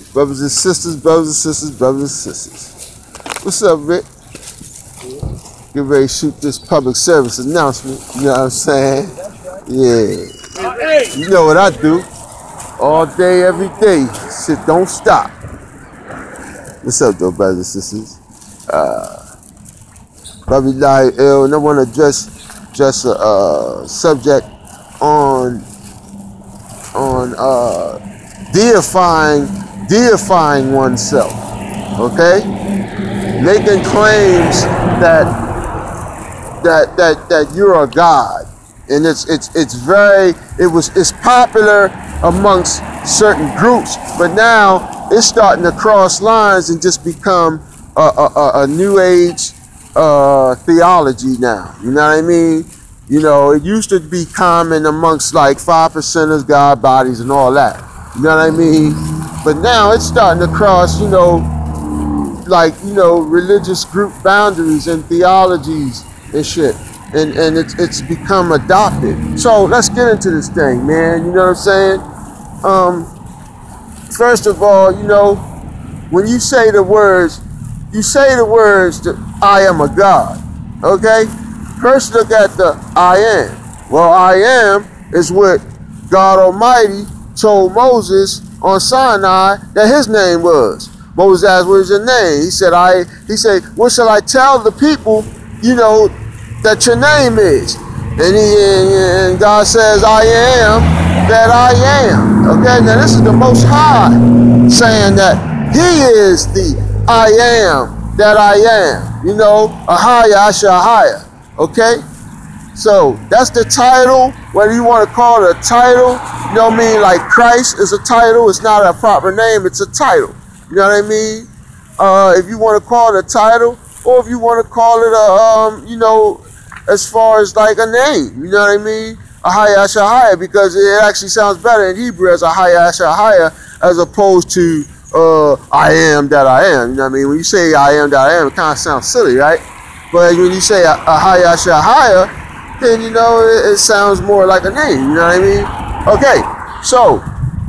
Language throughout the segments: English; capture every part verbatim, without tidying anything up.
Brothers and sisters, brothers and sisters, brothers and sisters. What's up, Rick? Get ready to shoot this public service announcement. You know what I'm saying? Yeah. You know what I do. All day, every day. Shit don't stop. What's up, though, brothers and sisters? Uh, Brother Eli Ill, and I want to address just a uh, subject on on uh, deifying deifying oneself. Okay, making claims that that that that you're a god, and it's it's it's very it was it's popular amongst certain groups, but now it's starting to cross lines and just become a, a, a new age uh, theology now. You know what I mean? You know, it used to be common amongst like five percenters, God bodies, and all that. You know what I mean? But now it's starting to cross, you know, like, you know, religious group boundaries and theologies and shit. And and it's it's become adopted. So let's get into this thing, man. You know what I'm saying? Um, first of all, you know, when you say the words, you say the words that I am a God. Okay? First look at the I am. Well, I am is what God Almighty told Moses on Sinai that his name was. Moses asked, what is your name? He said, I he said, what shall I tell the people, you know, that your name is? And he and God says, I am that I am. Okay, now this is the Most High saying that he is the I am that I am. You know, Ahaya Ashahaya. Okay, so that's the title. Whether you want to call it a title, you know what I mean? Like Christ is a title. It's not a proper name. It's a title. You know what I mean? Uh, if you want to call it a title, or if you want to call it a, um, you know, as far as like a name. You know what I mean? Ahaya Ashahaya, because it actually sounds better in Hebrew as Ahaya Ashahaya as opposed to uh, I am that I am. You know what I mean? When you say I am that I am, it kind of sounds silly, right? But when you say Ahaya Ashahaya, then, you know, it, it sounds more like a name. You know what I mean? Okay, so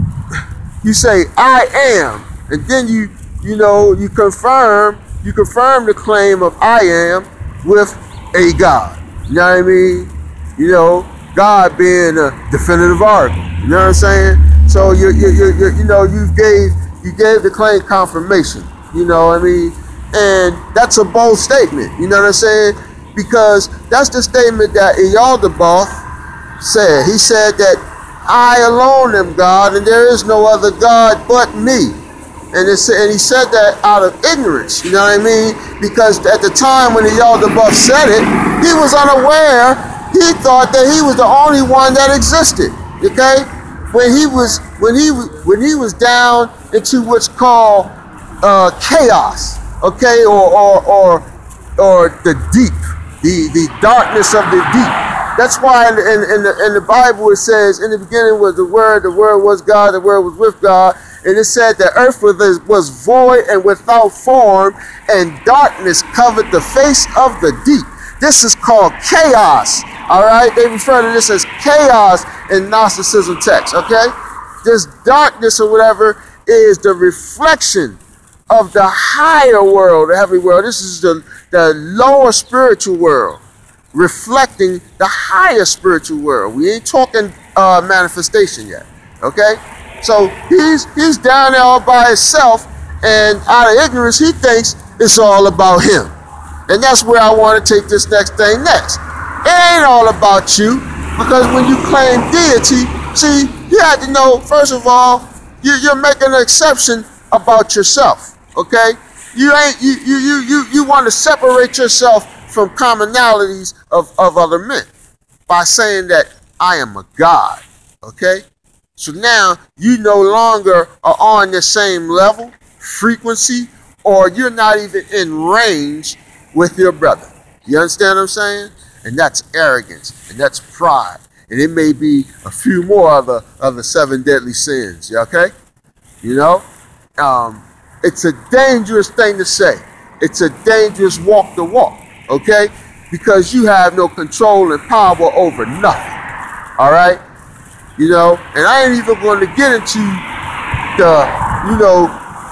you say I am, and then you, you know, you confirm, you confirm the claim of I am with a God. You know what I mean? You know, God being a definitive article. You know what I'm saying? So you, you, you, you, you know, you gave, you gave the claim confirmation. You know what I mean? And that's a bold statement, you know what I'm saying? Because that's the statement that Iyaldabaoth said. He said that I alone am God and there is no other God but me. And, it's, and he said that out of ignorance, you know what I mean? Because at the time when Iyaldabaoth said it, he was unaware. He thought that he was the only one that existed, okay? When he was, when he, when he was down into what's called uh, chaos, okay, or or or or the deep, the the darkness of the deep. That's why in, in, in the in the Bible it says, in the beginning was the Word, the Word was God, the Word was with God, and it said the earth was was void and without form, and darkness covered the face of the deep. This is called chaos. All right, they refer to this as chaos in Gnosticism text. Okay, this darkness or whatever is the reflection of the higher world, the heavenly world. This is the, the lower spiritual world, reflecting the higher spiritual world. We ain't talking uh, manifestation yet, okay? So he's, he's down there all by himself, and out of ignorance, he thinks it's all about him. And that's where I want to take this next thing next. It ain't all about you, because when you claim deity, see, you have to know, first of all, you, you're making an exception about yourself. Okay, you ain't you you you you you want to separate yourself from commonalities of of other men by saying that I am a God. Okay, so now you no longer are on the same level, frequency, or you're not even in range with your brother. You understand what I'm saying? And that's arrogance, and that's pride, and it may be a few more of the of the seven deadly sins. Okay, you know. Um, It's a dangerous thing to say. It's a dangerous walk to walk, okay? Because you have no control and power over nothing, all right? You know, and I ain't even going to get into the, you know,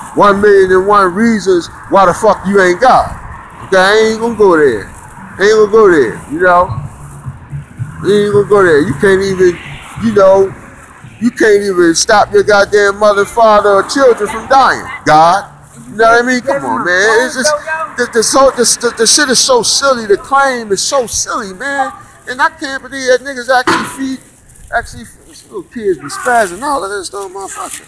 one million and one reasons why the fuck you ain't God. Okay, I ain't gonna go there. I ain't gonna go there, you know? I ain't gonna go there. You can't even, you know, you can't even stop your goddamn mother, father, or children from dying. God. You know what I mean? Come on, man. It's just, the, the, so, the, the, the shit is so silly. The claim is so silly, man. And I can't believe that niggas actually feed, actually, little kids be spazzing all of this, though, motherfucker.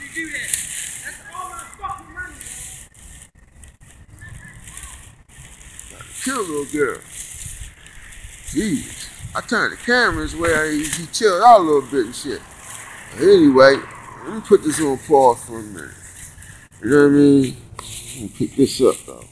Kill a little girl. Jeez. I turned the cameras where he, he chilled out a little bit and shit. Anyway, let me put this on pause for a minute. You know what I mean? Let me pick this up, though.